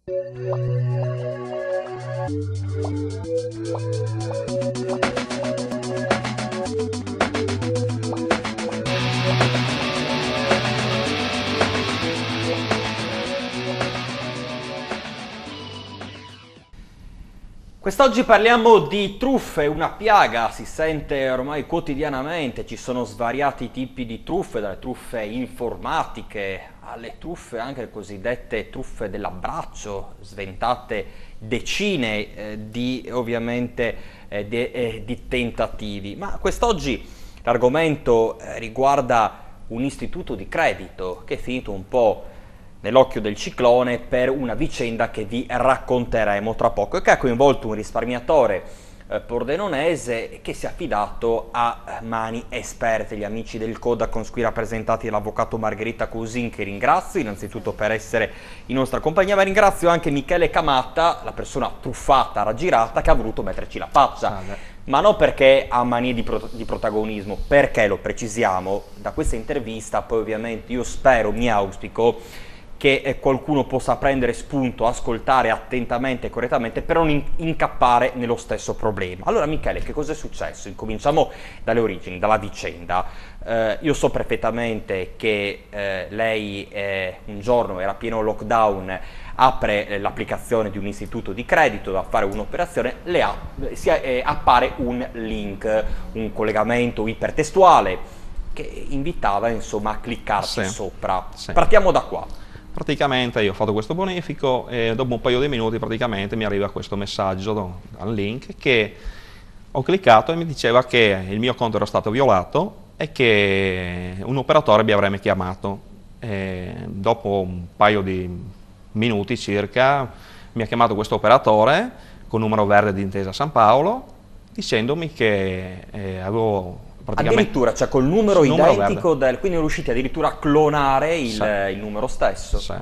Quest'oggi parliamo di truffe, una piaga, si sente ormai quotidianamente, ci sono svariati tipi di truffe, dalle truffe informatiche alle truffe, anche le cosiddette truffe dell'abbraccio, sventate decine di tentativi. Ma quest'oggi l'argomento riguarda un istituto di credito che è finito un po' nell'occhio del ciclone per una vicenda che vi racconteremo tra poco e che ha coinvolto un risparmiatore pordenonese che si è affidato a mani esperte, gli amici del Codacons qui rappresentati dall'avvocato Margherita Cousin, che ringrazio innanzitutto per essere in nostra compagnia, ma ringrazio anche Michele Camatta, la persona truffata, raggirata, che ha voluto metterci la faccia. Ma non perché ha manie di protagonismo, perché, lo precisiamo, da questa intervista poi ovviamente io spero, mi auspico, che qualcuno possa prendere spunto, ascoltare attentamente e correttamente per non incappare nello stesso problema. Allora Michele, che cosa è successo? Incominciamo dalle origini, dalla vicenda. Io so perfettamente che lei un giorno, era pieno lockdown, apre l'applicazione di un istituto di credito, da fare un'operazione, appare un link, un collegamento ipertestuale che invitava insomma a cliccarci sopra. Partiamo da qua. Praticamente io ho fatto questo bonifico e dopo un paio di minuti praticamente mi arriva questo messaggio al link che ho cliccato e mi diceva che il mio conto era stato violato e che un operatore mi avrebbe chiamato. Dopo un paio di minuti circa mi ha chiamato questo operatore con numero verde di Intesa San Paolo dicendomi che avevo addirittura, cioè col numero identico, quindi riusciti addirittura a clonare il numero stesso. Sì.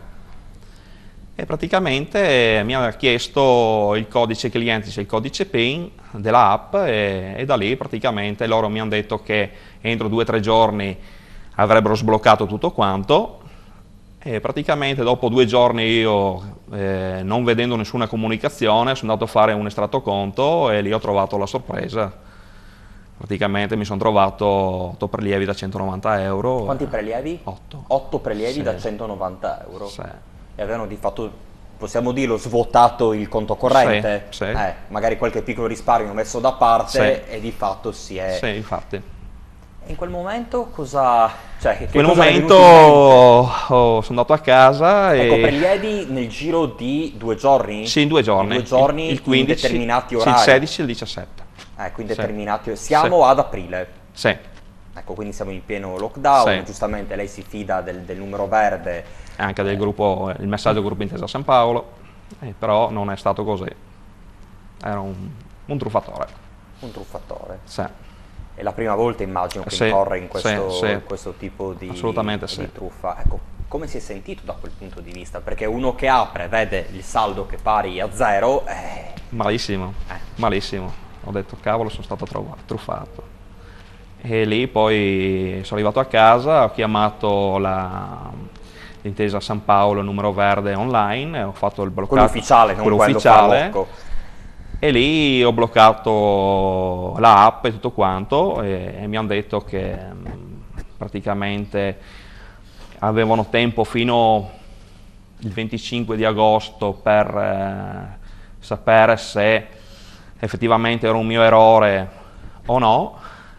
E praticamente mi ha chiesto il codice cliente, cioè il codice PIN dell'app e da lì praticamente loro mi hanno detto che entro 2 o 3 giorni avrebbero sbloccato tutto quanto e praticamente dopo 2 giorni io non vedendo nessuna comunicazione sono andato a fare un estratto conto e lì ho trovato la sorpresa. Praticamente mi sono trovato 8 prelievi da 190 euro. Quanti prelievi? 8. 8 prelievi da 190 euro. Sì. E avevano di fatto, possiamo dirlo, svuotato il conto corrente? Sì. Magari qualche piccolo risparmio messo da parte e di fatto si è... Sì, infatti. E in quel momento cosa... Cioè, in quel momento sono andato a casa e... Ecco, prelievi nel giro di 2 giorni? Sì, in 2 giorni. In 2 giorni, il 15, in determinati orari? Sì, il 16 e il 17. Quindi determinati... Siamo ad aprile? Sì. Ecco, quindi siamo in pieno lockdown, giustamente lei si fida del numero verde. Anche del gruppo, il messaggio del gruppo Intesa San Paolo, però non è stato così. Era un truffatore. Un truffatore? Sì. È la prima volta, immagino, che incorre in questo tipo di truffa. Ecco, come si è sentito da quel punto di vista? Perché uno che apre, vede il saldo che pari a 0... Malissimo, malissimo. Ho detto, cavolo, sono stato truffato. E lì poi sono arrivato a casa, ho chiamato l'Intesa San Paolo, il numero verde online, ho fatto il bloccato. Quello ufficiale, non quello farlocco. E lì ho bloccato l'app e tutto quanto e mi hanno detto che praticamente avevano tempo fino il 25 di agosto per sapere se effettivamente era un mio errore o no,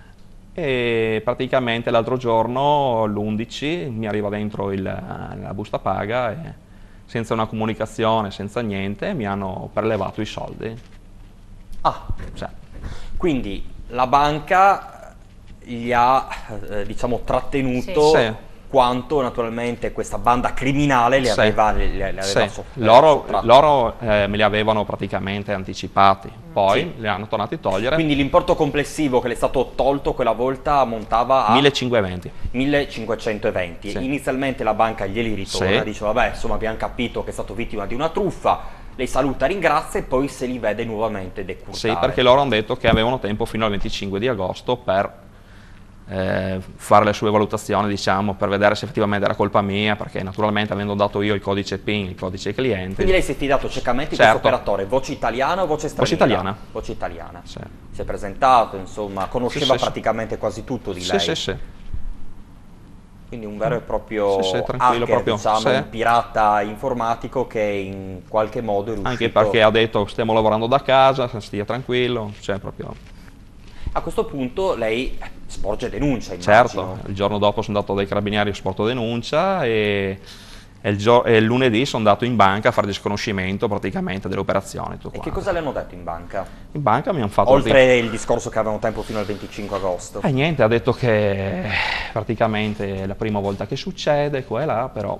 e praticamente l'altro giorno, l'11, mi arriva dentro la busta paga e senza una comunicazione, senza niente, mi hanno prelevato i soldi. Cioè, quindi la banca gli ha diciamo trattenuto quanto naturalmente questa banda criminale le aveva loro me li avevano praticamente anticipati, poi li hanno tornati a togliere. Quindi l'importo complessivo che le è stato tolto quella volta ammontava a 1520. 1520. Inizialmente la banca glieli ritorna, dice vabbè, insomma abbiamo capito che è stato vittima di una truffa, lei saluta, ringrazia e poi se li vede nuovamente decurtare. Sì, perché loro hanno detto che avevano tempo fino al 25 di agosto per fare le sue valutazioni, diciamo, per vedere se effettivamente era colpa mia, perché naturalmente avendo dato io il codice PIN, il codice cliente. Quindi lei si è fidato ciecamente di Certo. questo operatore, voce italiana o voce straniera? Voce italiana. Voce italiana. Sì. Si è presentato, insomma, conosceva Sì, sì, praticamente quasi tutto di Sì, lei. sì, sì. Quindi un vero e proprio Sì, sì, tranquillo, hacker, proprio. diciamo, Sì. un pirata informatico che in qualche modo è riuscito... Anche perché ha detto stiamo lavorando da casa, stia tranquillo, cioè proprio... A questo punto lei sporge denuncia, immagino. Certo, il giorno dopo sono andato dai carabinieri, ho sporto denuncia e il lunedì sono andato in banca a fare disconoscimento praticamente dell'operazione. E che cosa le hanno detto in banca? In banca mi hanno fatto... Oltre il discorso che avevano tempo fino al 25 agosto. Niente, ha detto che praticamente è la prima volta che succede, qua e là, però...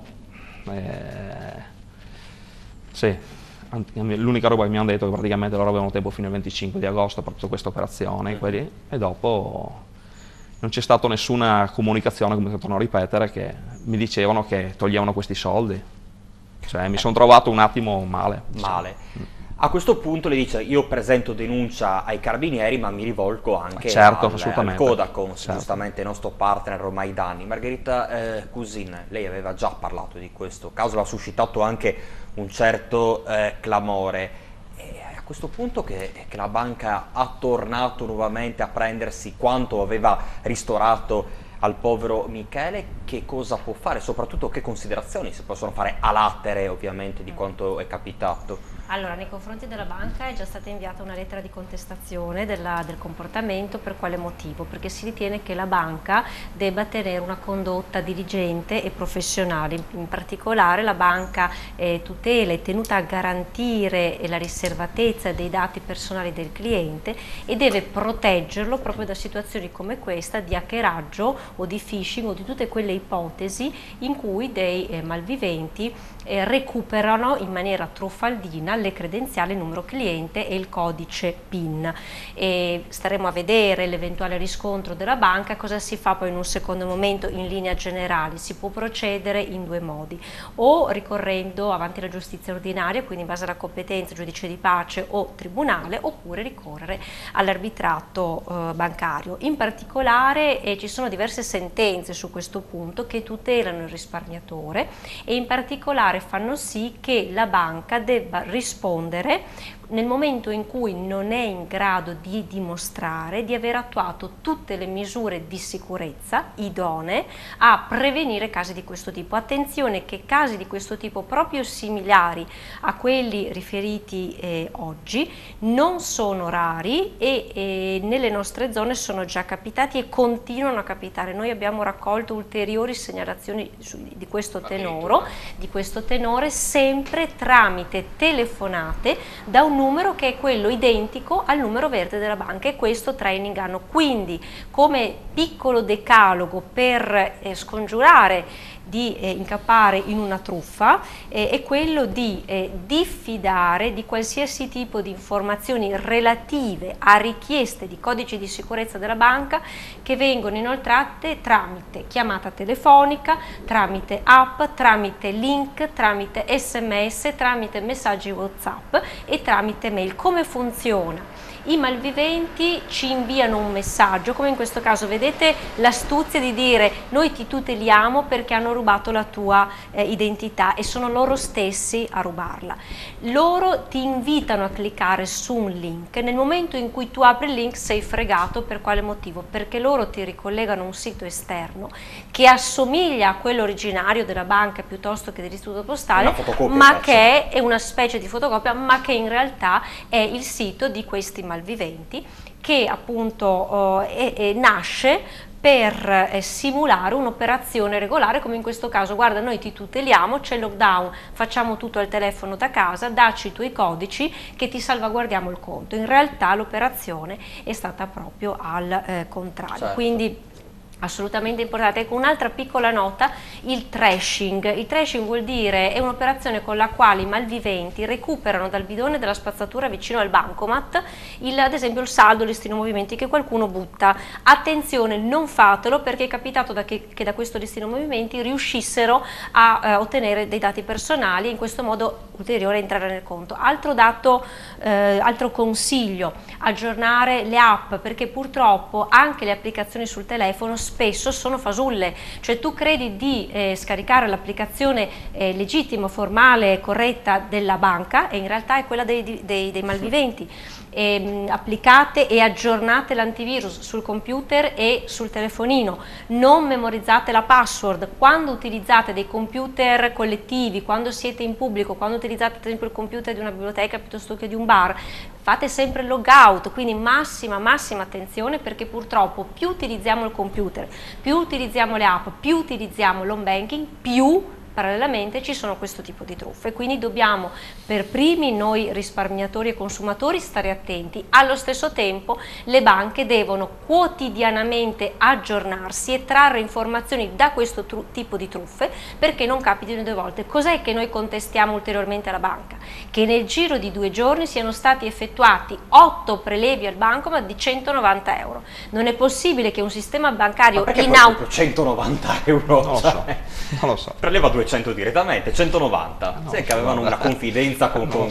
sì, l'unica roba che mi hanno detto è che praticamente loro avevano tempo fino al 25 di agosto per tutta questa operazione, e dopo non c'è stata nessuna comunicazione, come torno a ripetere, che mi dicevano che toglievano questi soldi. Cioè mi sono trovato un attimo male. Male. A questo punto le dice io presento denuncia ai carabinieri ma mi rivolgo anche Certo, al assolutamente. Codacons, Certo. giustamente il nostro partner ormai da anni. Margherita Cusin, lei aveva già parlato di questo caso, l'ha suscitato anche un certo clamore. E a questo punto che la banca ha tornato nuovamente a prendersi quanto aveva ristorato al povero Michele, che cosa può fare? Soprattutto che considerazioni si possono fare a latere ovviamente di quanto è capitato? Allora, nei confronti della banca è già stata inviata una lettera di contestazione del comportamento. Per quale motivo? Perché si ritiene che la banca debba tenere una condotta diligente e professionale. In particolare la banca tutela è tenuta a garantire la riservatezza dei dati personali del cliente e deve proteggerlo proprio da situazioni come questa di hackeraggio o di phishing o di tutte quelle ipotesi in cui dei malviventi recuperano in maniera truffaldina le credenziali, il numero cliente e il codice PIN. E staremo a vedere l'eventuale riscontro della banca. Cosa si fa poi in un secondo momento? In linea generale si può procedere in due modi: o ricorrendo avanti alla giustizia ordinaria, quindi in base alla competenza giudice di pace o tribunale, oppure ricorrere all'arbitrato bancario. In particolare ci sono diverse sentenze su questo punto che tutelano il risparmiatore e in particolare fanno sì che la banca debba rispondere nel momento in cui non è in grado di dimostrare di aver attuato tutte le misure di sicurezza idonee a prevenire casi di questo tipo. Attenzione che casi di questo tipo, proprio similari a quelli riferiti oggi, non sono rari e nelle nostre zone sono già capitati e continuano a capitare. Noi abbiamo raccolto ulteriori segnalazioni di questo tenore, sempre tramite telefonate da un numero che è quello identico al numero verde della banca, e questo trae in inganno. Quindi, come piccolo decalogo per scongiurare di incappare in una truffa, è quello di diffidare di qualsiasi tipo di informazioni relative a richieste di codici di sicurezza della banca che vengono inoltrate tramite chiamata telefonica, tramite app, tramite link, tramite SMS, tramite messaggi WhatsApp e tramite mail. Come funziona? I malviventi ci inviano un messaggio, come in questo caso vedete l'astuzia di dire noi ti tuteliamo perché hanno rubato la tua identità, e sono loro stessi a rubarla. Loro ti invitano a cliccare su un link. Nel momento in cui tu apri il link sei fregato. Per quale motivo? Perché loro ti ricollegano un sito esterno che assomiglia a quello originario della banca piuttosto che dell'istituto postale, ma che è una specie di fotocopia, ma che in realtà è il sito di questi malviventi, che appunto nasce per simulare un'operazione regolare, come in questo caso: guarda, noi ti tuteliamo, c'è il lockdown, facciamo tutto al telefono da casa, dacci i tuoi codici che ti salvaguardiamo il conto. In realtà l'operazione è stata proprio al contrario. Certo. Quindi Assolutamente importante. Ecco, un'altra piccola nota, il trashing. Il trashing vuol dire, è un'operazione con la quale i malviventi recuperano dal bidone della spazzatura vicino al bancomat ad esempio il saldo, listino movimenti che qualcuno butta. Attenzione, non fatelo, perché è capitato che da questo listino movimenti riuscissero a ottenere dei dati personali e in questo modo ulteriore entrare nel conto. Altro consiglio, aggiornare le app, perché purtroppo anche le applicazioni sul telefono spesso sono fasulle, cioè tu credi di scaricare l'applicazione legittima, formale, corretta della banca e in realtà è quella dei malviventi. Applicate e aggiornate l'antivirus sul computer e sul telefonino, non memorizzate la password. Quando utilizzate dei computer collettivi, quando siete in pubblico, quando utilizzate ad esempio il computer di una biblioteca piuttosto che di un bar, fate sempre il logout, quindi massima attenzione, perché purtroppo più utilizziamo il computer, più utilizziamo le app, più utilizziamo l'home banking, più parallelamente ci sono questo tipo di truffe, quindi dobbiamo per primi noi risparmiatori e consumatori stare attenti. Allo stesso tempo le banche devono quotidianamente aggiornarsi e trarre informazioni da questo tipo di truffe perché non capitino due volte. Cos'è che noi contestiamo ulteriormente alla banca? Che nel giro di 2 giorni siano stati effettuati 8 prelevi al bancomat di 190 euro. Non è possibile che un sistema bancario in auto 190 euro? Non lo so, non lo so. Preleva 200 direttamente, 190. No, sai che avevano una confidenza con so,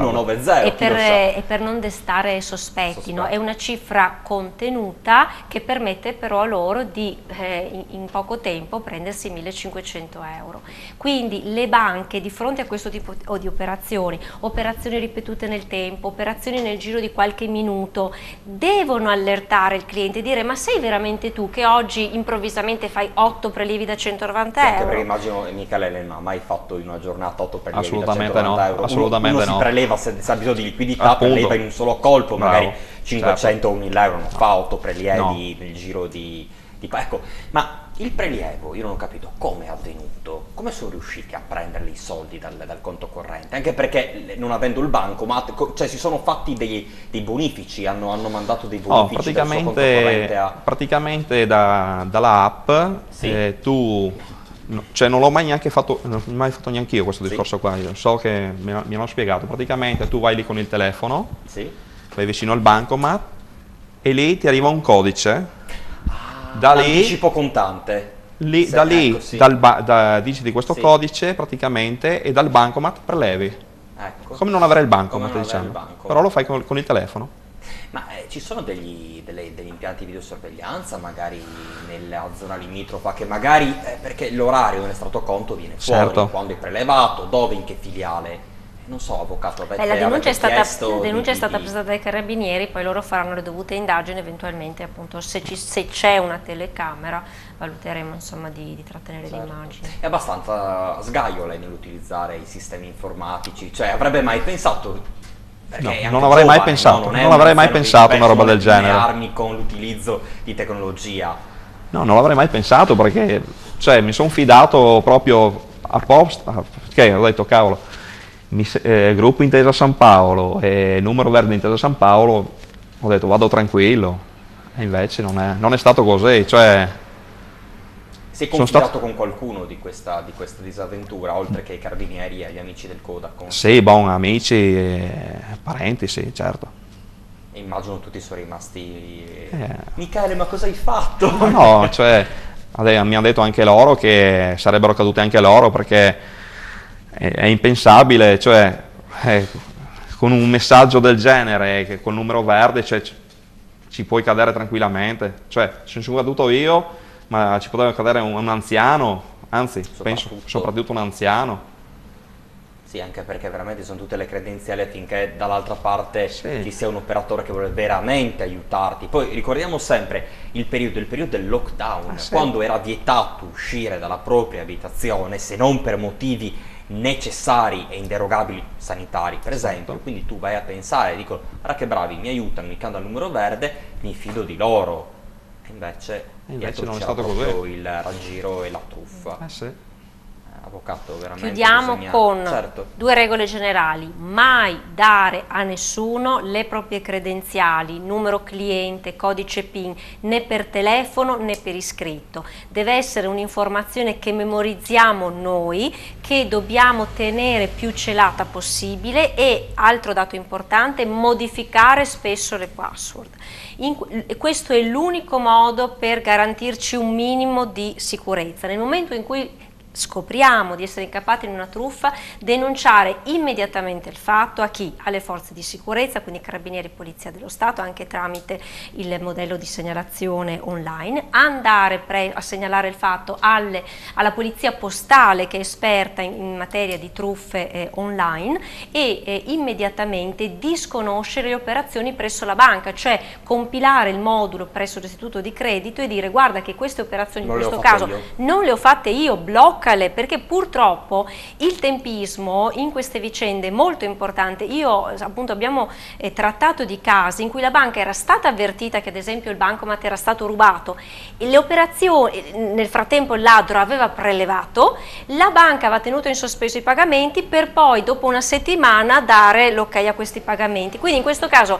190 e per non destare sospetti. No? È una cifra contenuta che permette però a loro di in poco tempo prendersi 1500 euro. Quindi le banche di fronte a questo tipo di operazioni ripetute nel tempo, operazioni nel giro di qualche minuto, devono allertare il cliente e dire: ma sei veramente tu che oggi improvvisamente fai 8 prelievi da 190 euro? Anche perché immagino Michele non ha mai fatto in una giornata 8 prelievi Assolutamente da 190 euro. Assolutamente uno no. Si preleva, se ha bisogno di liquidità, Appunto. preleva in un solo colpo, magari 500 certo. o 1000 euro, non fa 8 prelievi nel giro di... Ecco, ma il prelievo, io non ho capito come è avvenuto, come sono riusciti a prenderli i soldi dal conto corrente, anche perché non avendo il banco, cioè si sono fatti dei bonifici, hanno mandato dei bonifici dal suo conto corrente a... Praticamente dalla app Sì. tu... Cioè non l'ho mai neanche fatto, non ho mai fatto neanche io questo discorso qua, io so che mi hanno spiegato, praticamente tu vai lì con il telefono, Sì. vai vicino al bancomat e lì ti arriva un codice. Da lì, anticipo contante. da lì Ecco, sì. digiti questo Sì. codice praticamente e dal bancomat prelevi. Ecco. Come non avere il Come bancomat, non avere diciamo. il bancomat. Però lo fai con il telefono. Ma ci sono degli impianti di videosorveglianza magari nella zona limitrofa che magari, perché l'orario dell'estratto conto viene fuori, Certo. quando è prelevato, dove, in che filiale? Non so, avvocato, La denuncia è stata presentata presentata dai carabinieri, poi loro faranno le dovute indagini, eventualmente appunto se c'è una telecamera valuteremo insomma di trattenere le immagini. È abbastanza sgaiola nell'utilizzare i sistemi informatici, cioè avrebbe mai pensato... No, non avrei mai pensato, non avrei mai pensato una roba del genere. Armi con l'utilizzo di tecnologia. No, non l'avrei mai pensato perché cioè, mi sono fidato proprio apposta, che ho detto cavolo, gruppo Intesa San Paolo e numero verde Intesa San Paolo, ho detto vado tranquillo, e invece non è stato così, cioè... Si è confidato con qualcuno di questa disavventura, oltre che ai carabinieri e agli amici del Codacons? Sì, amici e parenti, sì, certo. E immagino tutti sono rimasti... Michele, ma cosa hai fatto? No, cioè, mi hanno detto anche loro che sarebbero cadute anche loro perché è impensabile, cioè, con un messaggio del genere, che col numero verde, cioè, ci puoi cadere tranquillamente. Cioè, ci sono caduto io, ma ci poteva cadere un anziano, anzi, penso soprattutto un anziano. Sì, anche perché veramente sono tutte le credenziali affinché dall'altra parte Sì. ci sia un operatore che vuole veramente aiutarti. Poi ricordiamo sempre il periodo del lockdown, Sì. quando era vietato uscire dalla propria abitazione se non per motivi necessari e inderogabili sanitari, per esempio. Quindi tu vai a pensare, dico, guarda che bravi, mi aiutano, mi cambia il numero verde, mi fido di loro. E invece non è c'era stato proprio così. il raggiro e la truffa. Sì. avvocato, veramente chiudiamo con certo. 2 regole generali: mai dare a nessuno le proprie credenziali, numero cliente, codice PIN, né per telefono né per iscritto. Deve essere un'informazione che memorizziamo noi, che dobbiamo tenere più celata possibile, e, altro dato importante, modificare spesso le password. Questo è l'unico modo per garantirci un minimo di sicurezza. Nel momento in cui scopriamo di essere incappati in una truffa, denunciare immediatamente il fatto a chi? Alle forze di sicurezza, quindi Carabinieri, Polizia dello Stato, anche tramite il modello di segnalazione online, andare a segnalare il fatto alla Polizia Postale, che è esperta in materia di truffe online, e immediatamente disconoscere le operazioni presso la banca, cioè compilare il modulo presso l'istituto di credito e dire: guarda che queste operazioni in questo caso non le ho fatte io, blocco, perché purtroppo il tempismo in queste vicende è molto importante. Io appunto abbiamo trattato di casi in cui la banca era stata avvertita che ad esempio il bancomat era stato rubato e le operazioni, nel frattempo il ladro aveva prelevato, la banca aveva tenuto in sospeso i pagamenti per poi dopo una settimana dare l'ok a questi pagamenti. Quindi in questo caso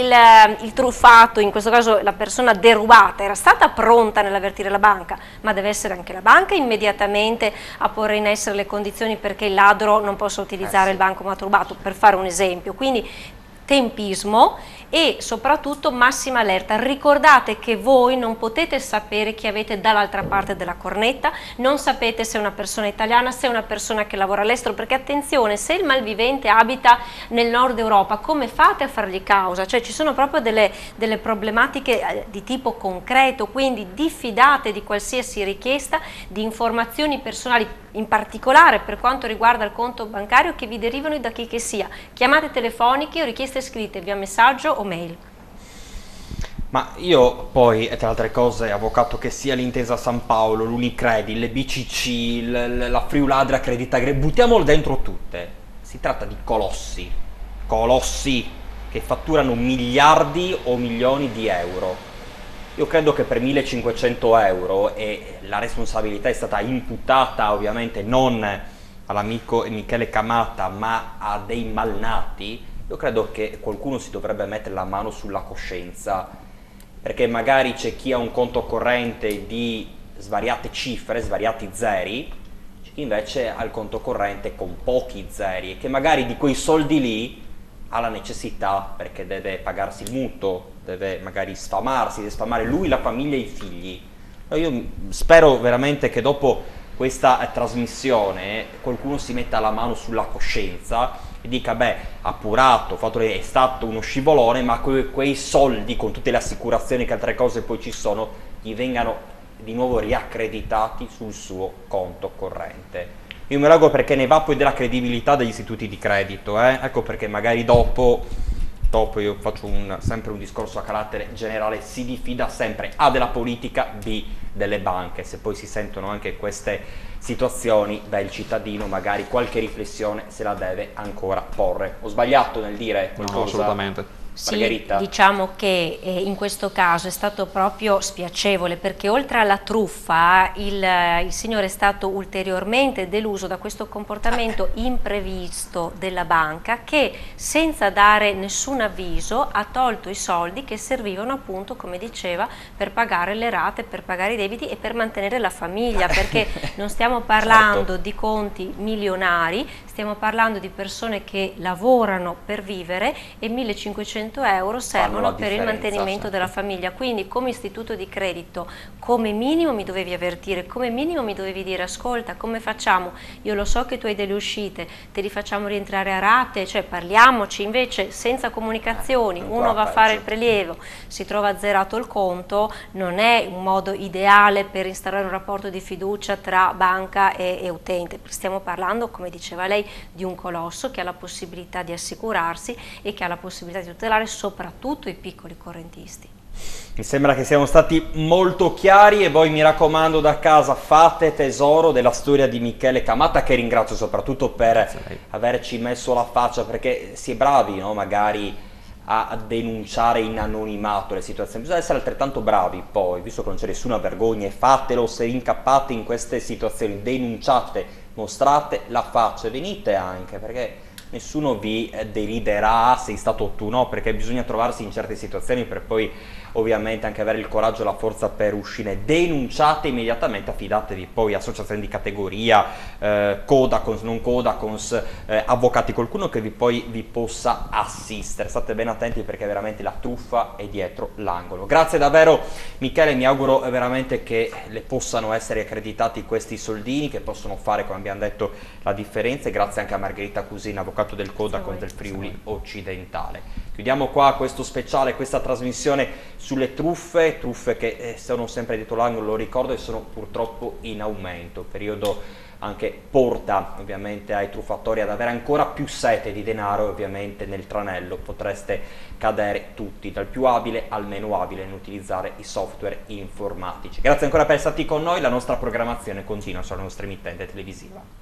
il truffato, in questo caso la persona derubata, era stata pronta nell'avvertire la banca, ma deve essere anche la banca immediatamente a porre in essere le condizioni perché il ladro non possa utilizzare il bancomat rubato, per fare un esempio. Quindi tempismo e soprattutto massima allerta. Ricordate che voi non potete sapere chi avete dall'altra parte della cornetta, non sapete se è una persona italiana, se è una persona che lavora all'estero, perché attenzione, se il malvivente abita nel nord Europa, come fate a fargli causa? Cioè ci sono proprio delle problematiche di tipo concreto, quindi diffidate di qualsiasi richiesta di informazioni personali, in particolare per quanto riguarda il conto bancario, che vi derivano da chi che sia. Chiamate telefoniche o richieste scritte via messaggio o mail. Ma io poi, tra altre cose, avvocato, che sia l'Intesa San Paolo, l'Unicredit, le BCC, la Friuladria Credit Agricole, buttiamolo dentro tutte. Si tratta di colossi che fatturano miliardi o milioni di euro. Io credo che per 1500 euro, e la responsabilità è stata imputata ovviamente non all'amico Michele Camata ma a dei malnati, io credo che qualcuno si dovrebbe mettere la mano sulla coscienza, perché magari c'è chi ha un conto corrente di svariate cifre, svariati zeri, c'è chi invece ha il conto corrente con pochi zeri e che magari di quei soldi lì ha la necessità perché deve pagarsi il mutuo, deve magari sfamarsi, deve sfamare lui, la famiglia e i figli. Io spero veramente che dopo questa trasmissione qualcuno si metta la mano sulla coscienza e dica: beh, appurato, è stato uno scivolone, ma quei soldi, con tutte le assicurazioni che altre cose poi ci sono, gli vengano di nuovo riaccreditati sul suo conto corrente. Io me lo auguro, perché ne va poi della credibilità degli istituti di credito, ecco perché magari dopo io faccio sempre un discorso a carattere generale: si diffida sempre A della politica, B delle banche. Se poi si sentono anche queste situazioni, beh, il cittadino magari qualche riflessione se la deve ancora porre. Ho sbagliato nel dire qualcosa? No, assolutamente. Sì, diciamo che in questo caso è stato proprio spiacevole, perché oltre alla truffa il signore è stato ulteriormente deluso da questo comportamento imprevisto della banca, che senza dare nessun avviso ha tolto i soldi che servivano appunto, come diceva, per pagare le rate, per pagare i debiti e per mantenere la famiglia, perché non stiamo parlando di conti milionari, stiamo parlando di persone che lavorano per vivere e 1500 euro servono per il mantenimento della famiglia. Quindi come istituto di credito come minimo mi dovevi avvertire, come minimo mi dovevi dire: ascolta, come facciamo? Io lo so che tu hai delle uscite, te li facciamo rientrare a rate, cioè parliamoci. Invece senza comunicazioni, uno va a fare il prelievo, si trova azzerato il conto, non è un modo ideale per instaurare un rapporto di fiducia tra banca e utente. Stiamo parlando, come diceva lei, di un colosso che ha la possibilità di assicurarsi e che ha la possibilità di tutelare soprattutto i piccoli correntisti. Mi sembra che siamo stati molto chiari, e voi, mi raccomando, da casa fate tesoro della storia di Michele Camata, che ringrazio soprattutto per averci messo la faccia, perché si è bravi, no? Magari a denunciare in anonimato le situazioni. Bisogna essere altrettanto bravi poi, visto che non c'è nessuna vergogna, e fatelo se incappate in queste situazioni, denunciate mostrate la faccia, venite anche, perché nessuno vi deriderà, sei stato tu, no, perché bisogna trovarsi in certe situazioni per poi ovviamente anche avere il coraggio e la forza per uscire. Denunciate immediatamente, affidatevi poi a associazioni di categoria, Codacons, non Codacons, avvocati, qualcuno che poi vi possa assistere. State ben attenti perché veramente la truffa è dietro l'angolo. Grazie davvero Michele, mi auguro veramente che le possano essere accreditati questi soldini, che possono fare, come abbiamo detto, la differenza, e grazie anche a Margherita Cusina, avvocato del Codacons del Friuli occidentale. Chiudiamo qua questo speciale, questa trasmissione sulle truffe che sono sempre dietro l'angolo, lo ricordo, e sono purtroppo in aumento. Periodo anche porta ovviamente ai truffatori ad avere ancora più sete di denaro, e ovviamente nel tranello potreste cadere tutti, dal più abile al meno abile nell'utilizzare i software informatici. Grazie ancora per essere stati con noi, la nostra programmazione continua sulla nostra emittente televisiva.